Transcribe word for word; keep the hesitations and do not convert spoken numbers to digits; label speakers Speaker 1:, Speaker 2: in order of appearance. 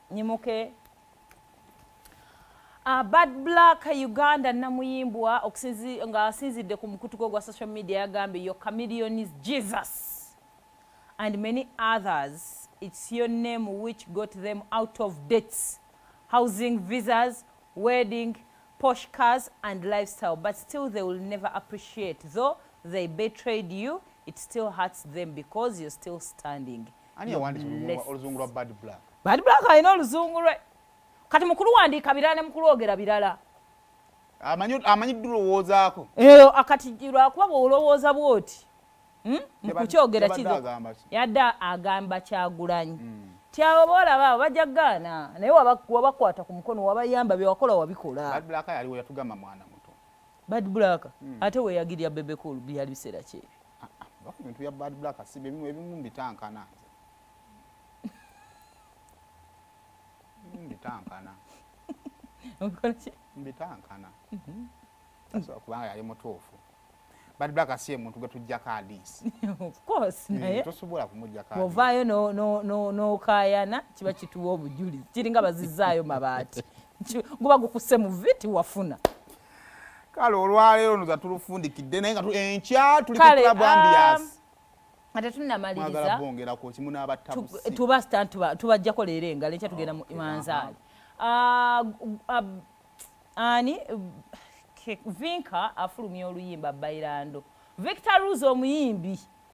Speaker 1: nyimuke. Uh, Bad Black Uganda namuyimbwa okusinzi nga asinzidde ku mukutuko gwa social media yagambye your Chameleone is Jesus and many others. It's your name which got them out of debts, housing, visas, wedding, posh cars and lifestyle, but still they will never appreciate. Though they betrayed you, it still hurts them because you're still standing.
Speaker 2: Ani yawandika oluzungu lwa Bad Black?
Speaker 1: Bad Black ayina oluzungu lwe. Kati mukulu wandiika birala ne mukulu ogera birala.
Speaker 2: Amanyi amanyi dulowoozaako.
Speaker 1: Eh akatijirwa kuba olowooza bwoti. Hmm? Mukukyogera kizo. Yadda agamba kyagulanyi. Mm. Tyalobola baba bajagana naye wabakwata ku mukono wabayamba bye wakola wabikola.
Speaker 2: Bad Black yali yatugamba mwana muto.
Speaker 1: Bad Black mm. ate we yagirya Bebe Cool byali bisera kye.
Speaker 2: Ah ah bakumentu ya Bad Black asibe ebimu ebimu mbitankana. Mbitankana.
Speaker 1: Okoche
Speaker 2: mbitankana. Mhm. Taso kubanga yali mutofu. Bad Black asiye muntu gatujja kadis.
Speaker 1: Of course naye.
Speaker 2: Tosobola kumujja kadis.
Speaker 1: Ovayo no no no no kayana kiba kituwa obujulizi. Kiringa bazizaayo mabati. Nguba gukuse mu viti wafuna.
Speaker 2: Kale olwaleero nuza tulufundikidde naye nga enkya tuli ku club ambiance.
Speaker 1: Ate tunamaliza.
Speaker 2: Mwagala bongera ko kimuna abatabusi.
Speaker 1: Tuba stand tuba tubajjako leero engale enkya tugenda mu Imanzaali. Ah ani Vinka afulumya oluyimba Bailando. Victor Ruzo omuyimbi